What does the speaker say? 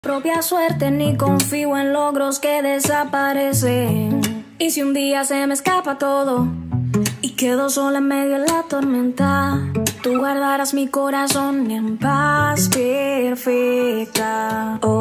Propia suerte ni confío en logros que desaparecen. Y si un día se me escapa todo y quedo sola en medio de la tormenta, tú guardarás mi corazón en paz perfecta.